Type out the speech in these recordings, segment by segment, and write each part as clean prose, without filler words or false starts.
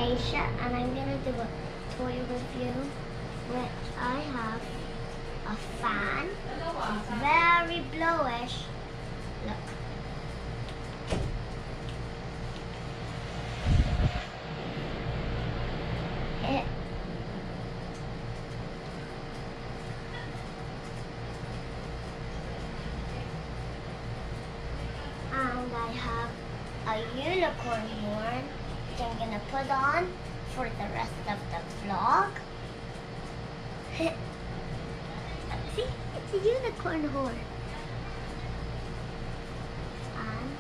Asia, and I'm gonna do a toy review, which I have a fan. It's very blowish. Look. And I have a unicorn horn which I'm gonna put on for the rest of the vlog. See, it's a unicorn horn. And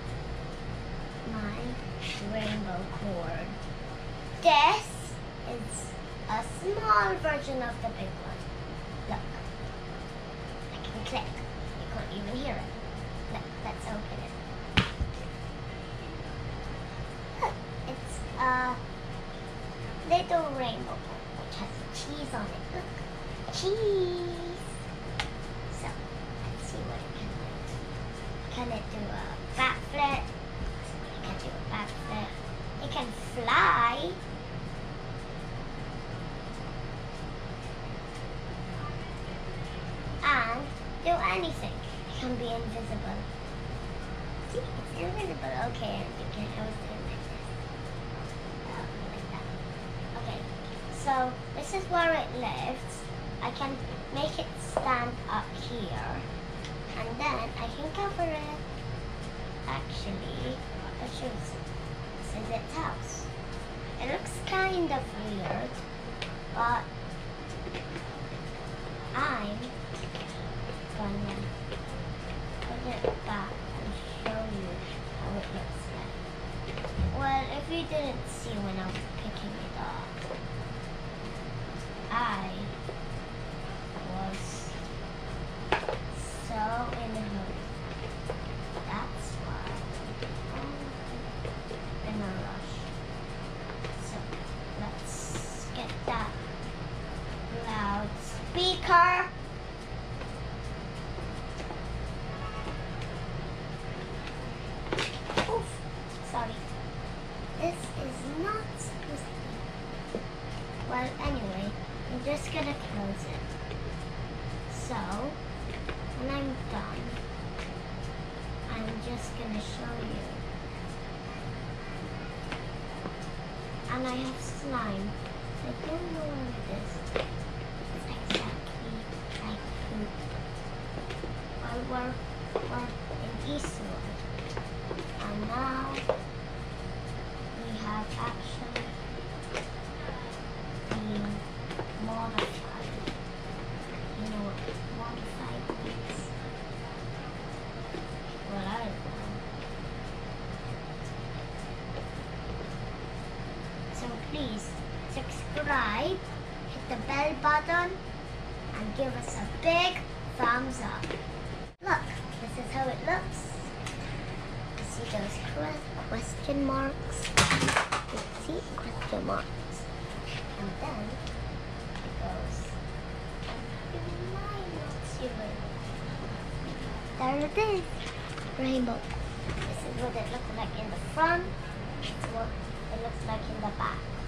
my rainbow cord. This is a small version of the big one. Look, I can click. You can't even hear it. Look, let's open it. Look, it's a little rainbow ball which has cheese on it. Look, cheese. So, let's see what it can do. Can it do a backflip? It can do a backflip. It can fly. And do anything. It can be invisible. See, it's invisible. Okay, and you can always do it like this. Like that. Okay, so this is where it lives. I can make it stand up here, and then I can cover it. Actually, let's show you. This is its house. It looks kind of weird, but I'm gonna put it back and show you how it looks like. Well, if you didn't see when I was picking it up, I was so in a hurry. That's why I'm in a rush. So let's get that loudspeaker. Oof, sorry. This is not supposed to be. Well, anyway, I'm just gonna close it. So, when I'm done, I'm just gonna show you. And I have slime. I don't know what it is. It's exactly like poop. Well, we're in Eastwood. And now we have actually been modified. You know what modified means? Well, I don't know. So please subscribe, hit the bell button, and give us a big thumbs up. Look, this is how it looks. You see those question marks? You see question marks. And then it goes. There it is, rainbow. This is what it looks like in the front. This is what it looks like in the back.